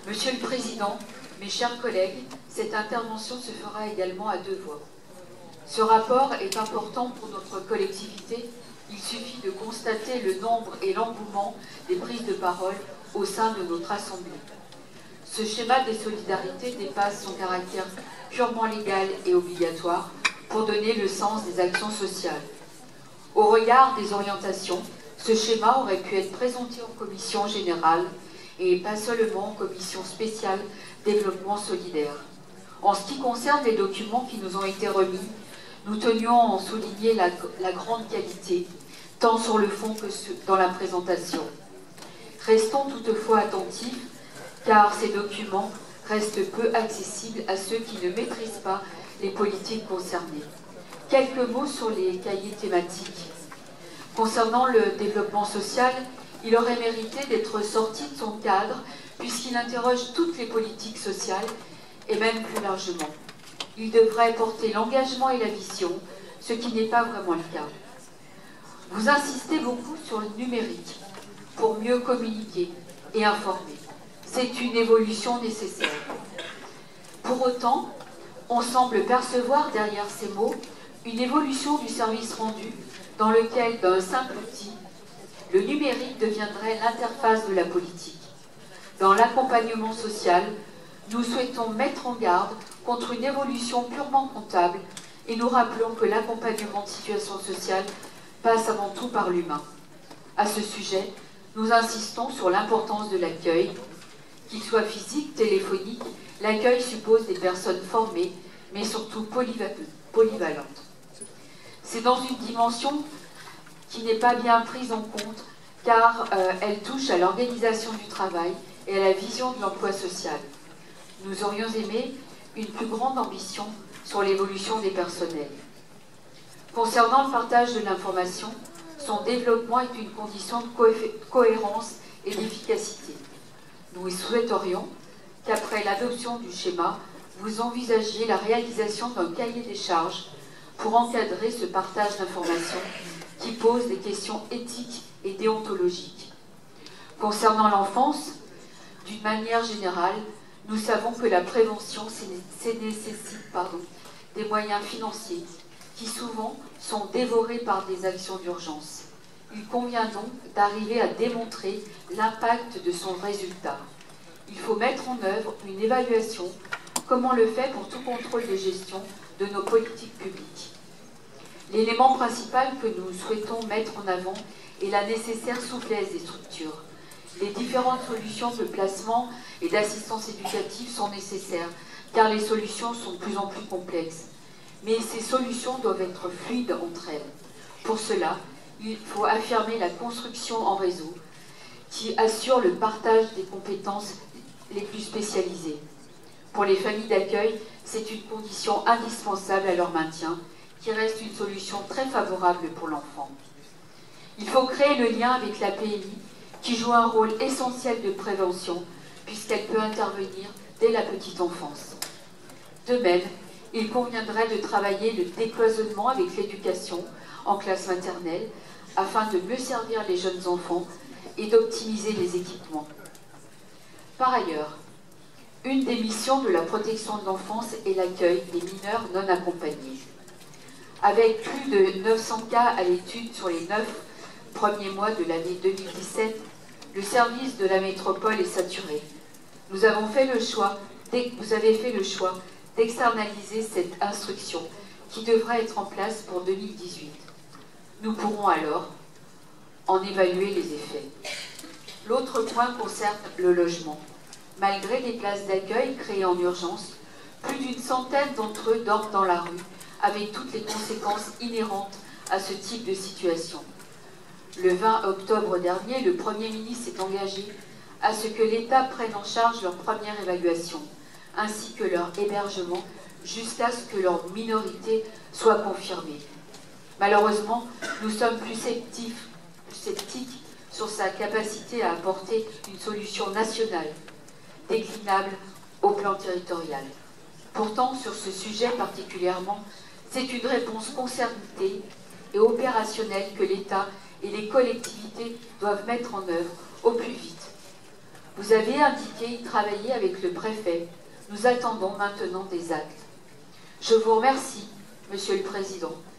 Monsieur le Président, mes chers collègues, cette intervention se fera également à deux voix. Ce rapport est important pour notre collectivité. Il suffit de constater le nombre et l'engouement des prises de parole au sein de notre Assemblée. Ce schéma des solidarités dépasse son caractère purement légal et obligatoire pour donner le sens des actions sociales. Au regard des orientations, ce schéma aurait pu être présenté en commission générale et pas seulement en commission spéciale développement solidaire. En ce qui concerne les documents qui nous ont été remis, nous tenions à en souligner la grande qualité, tant sur le fond que dans la présentation. Restons toutefois attentifs, car ces documents restent peu accessibles à ceux qui ne maîtrisent pas les politiques concernées. Quelques mots sur les cahiers thématiques. Concernant le développement social, il aurait mérité d'être sorti de son cadre, puisqu'il interroge toutes les politiques sociales, et même plus largement. Il devrait porter l'engagement et la vision, ce qui n'est pas vraiment le cas. Vous insistez beaucoup sur le numérique, pour mieux communiquer et informer. C'est une évolution nécessaire. Pour autant, on semble percevoir derrière ces mots une évolution du service rendu dans lequel, d'un simple outil, le numérique deviendrait l'interface de la politique. Dans l'accompagnement social, nous souhaitons mettre en garde contre une évolution purement comptable et nous rappelons que l'accompagnement de situation sociale passe avant tout par l'humain. À ce sujet, nous insistons sur l'importance de l'accueil. Qu'il soit physique, téléphonique, l'accueil suppose des personnes formées, mais surtout polyvalentes. C'est dans une dimension qui n'est pas bien prise en compte, car elle touche à l'organisation du travail et à la vision de l'emploi social. Nous aurions aimé une plus grande ambition sur l'évolution des personnels. Concernant le partage de l'information, son développement est une condition de cohérence et d'efficacité. Nous souhaiterions qu'après l'adoption du schéma, vous envisagiez la réalisation d'un cahier des charges pour encadrer ce partage d'informations qui pose des questions éthiques et déontologiques. Concernant l'enfance, d'une manière générale, nous savons que la prévention nécessite des moyens financiers qui souvent sont dévorés par des actions d'urgence. Il convient donc d'arriver à démontrer l'impact de son résultat. Il faut mettre en œuvre une évaluation, comme on le fait pour tout contrôle de gestion de nos politiques publiques. L'élément principal que nous souhaitons mettre en avant est la nécessaire souplesse des structures. Les différentes solutions de placement et d'assistance éducative sont nécessaires, car les solutions sont de plus en plus complexes. Mais ces solutions doivent être fluides entre elles. Pour cela, il faut affirmer la construction en réseau, qui assure le partage des compétences les plus spécialisées. Pour les familles d'accueil, c'est une condition indispensable à leur maintien, qui reste une solution très favorable pour l'enfant. Il faut créer le lien avec la PMI, qui joue un rôle essentiel de prévention, puisqu'elle peut intervenir dès la petite enfance. De même, il conviendrait de travailler le décloisonnement avec l'éducation en classe maternelle, afin de mieux servir les jeunes enfants et d'optimiser les équipements. Par ailleurs, une des missions de la protection de l'enfance est l'accueil des mineurs non accompagnés. Avec plus de 900 cas à l'étude sur les 9 premiers mois de l'année 2017, le service de la métropole est saturé. Vous avez fait le choix d'externaliser cette instruction qui devrait être en place pour 2018. Nous pourrons alors en évaluer les effets. L'autre point concerne le logement. Malgré les places d'accueil créées en urgence, plus d'une centaine d'entre eux dorment dans la rue, avec toutes les conséquences inhérentes à ce type de situation. Le 20 octobre dernier, le Premier ministre s'est engagé à ce que l'État prenne en charge leur première évaluation, ainsi que leur hébergement, jusqu'à ce que leur minorité soit confirmée. Malheureusement, nous sommes plus sceptiques sur sa capacité à apporter une solution nationale, déclinable au plan territorial. Pourtant, sur ce sujet particulièrement, c'est une réponse concertée et opérationnelle que l'État et les collectivités doivent mettre en œuvre au plus vite. Vous avez indiqué y travailler avec le préfet. Nous attendons maintenant des actes. Je vous remercie, Monsieur le Président,